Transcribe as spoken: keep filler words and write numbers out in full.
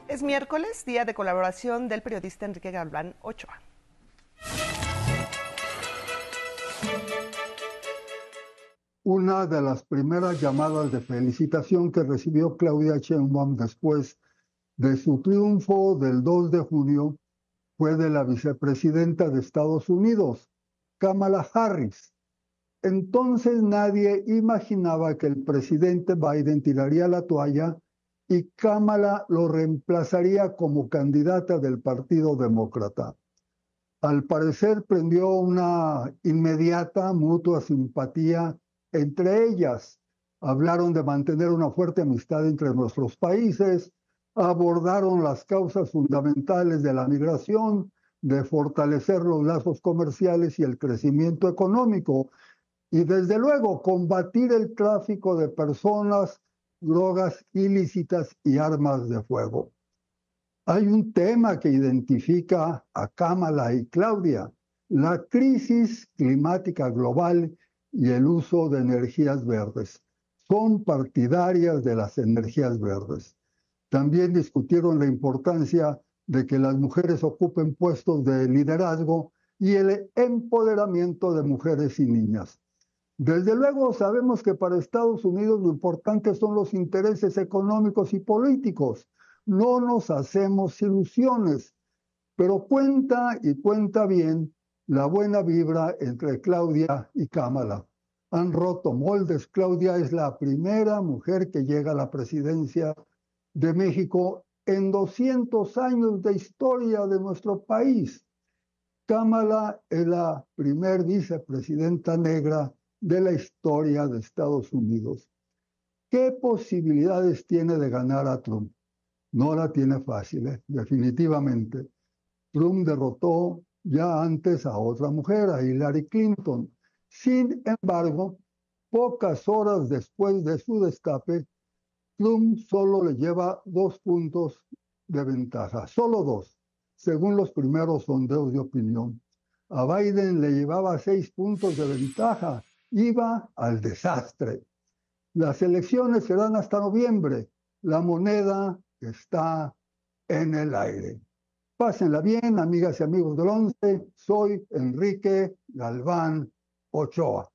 Es miércoles, día de colaboración del periodista Enrique Galván Ochoa. Una de las primeras llamadas de felicitación que recibió Claudia Sheinbaum después de su triunfo del dos de junio fue de la vicepresidenta de Estados Unidos, Kamala Harris. Entonces nadie imaginaba que el presidente Biden tiraría la toalla y Kamala lo reemplazaría como candidata del Partido Demócrata. Al parecer prendió una inmediata mutua simpatía entre ellas. Hablaron de mantener una fuerte amistad entre nuestros países, abordaron las causas fundamentales de la migración, de fortalecer los lazos comerciales y el crecimiento económico, y desde luego combatir el tráfico de personas, drogas ilícitas y armas de fuego. Hay un tema que identifica a Kamala y Claudia: la crisis climática global y el uso de energías verdes. Son partidarias de las energías verdes. También discutieron la importancia de que las mujeres ocupen puestos de liderazgo y el empoderamiento de mujeres y niñas. Desde luego sabemos que para Estados Unidos lo importante son los intereses económicos y políticos. No nos hacemos ilusiones, pero cuenta y cuenta bien la buena vibra entre Claudia y Kamala. Han roto moldes. Claudia es la primera mujer que llega a la presidencia de México en doscientos años de historia de nuestro país. Kamala es la primer vicepresidenta negra de la historia de Estados Unidos. ¿Qué posibilidades tiene de ganar a Trump? No la tiene fácil, ¿eh? Definitivamente. Trump derrotó ya antes a otra mujer, a Hillary Clinton. Sin embargo, pocas horas después de su destape, Trump solo le lleva dos puntos de ventaja, solo dos, según los primeros sondeos de opinión. A Biden le llevaba seis puntos de ventaja, iba al desastre. Las elecciones serán hasta noviembre. La moneda está en el aire. Pásenla bien, amigas y amigos del once. Soy Enrique Galván Ochoa.